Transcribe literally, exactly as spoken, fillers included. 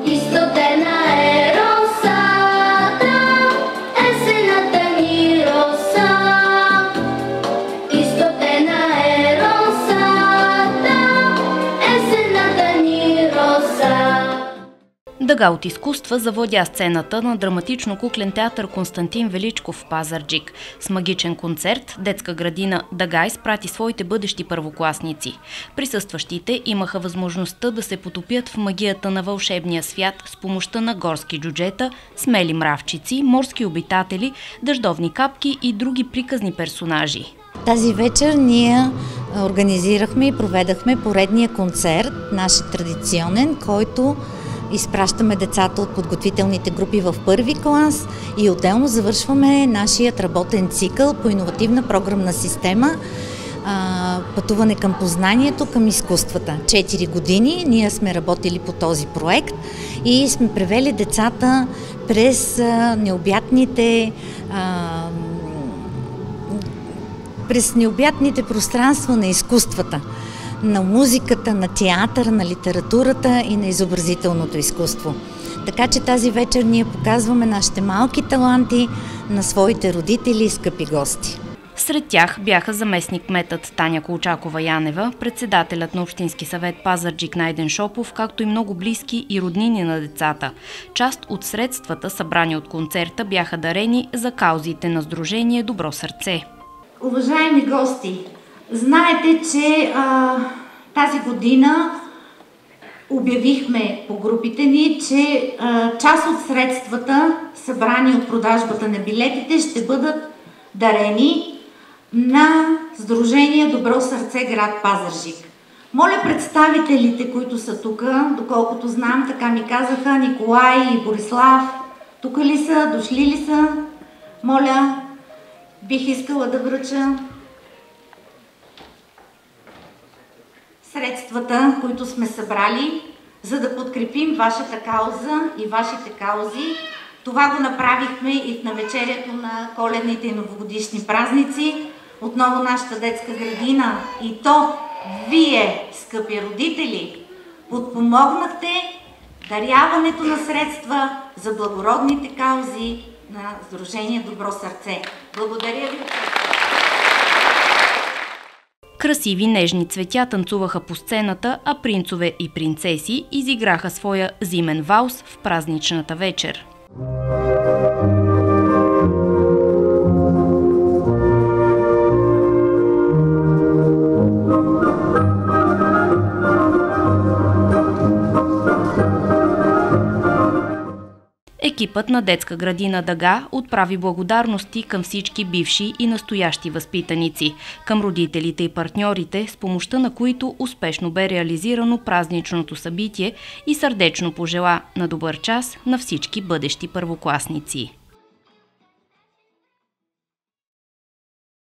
Дъга от изкуства завладя сцената на драматично-куклен театър Константин Величков в Пазарджик. С магичен концерт детска градина Дъга изпрати своите бъдещи първокласници. Присъстващите имаха възможността да се потопят в магията на вълшебния свят с помощта на горски джуджета, смели мравчици, морски обитатели, дъждовни капки и други приказни персонажи. Тази вечер ние организирахме и проведахме поредния концерт, наш традиционен, който изпращаме децата от подготвителните групи в първи клас и отделно завършваме нашият работен цикъл по иновативна програмна система пътуване към познанието, към изкуствата. Четири години ние сме работили по този проект и сме превели децата през необятните през необятните пространства на изкуствата, на музиката, на театъра, на литературата и на изобразителното изкуство. Така че тази вечер ние показваме нашите малки таланти на своите родители и скъпи гости. Сред тях бяха заместник-кметът Таня Колчакова-Янева, председателят на Общински съвет Пазарджик Найден Шопов, както и много близки и роднини на децата. Част от средствата, събрани от концерта, бяха дарени за каузите на Сдружение Добро сърце. Уважаеми гости, знаете, че а, тази година обявихме по групите ни, че а, част от средствата, събрани от продажбата на билетите, ще бъдат дарени на Сдружение Добро сърце град Пазарджик. Моля представителите, които са тук, доколкото знам, така ми казаха, Николай и Борислав, тук ли са, дошли ли са? Моля, бих искала да връча средствата, които сме събрали, за да подкрепим вашата кауза и вашите каузи. Това го направихме и в навечерието на коледните и новогодишни празници. Отново нашата детска градина и то вие, скъпи родители, подпомогнахте даряването на средства за благородните каузи на Сдружение Добро сърце. Благодаря ви. Красиви нежни цветя танцуваха по сцената, а принцове и принцеси изиграха своя зимен валс в празничната вечер. Екипът на детска градина Дъга отправи благодарности към всички бивши и настоящи възпитаници, към родителите и партньорите, с помощта на които успешно бе реализирано празничното събитие и сърдечно пожела на добър час на всички бъдещи първокласници.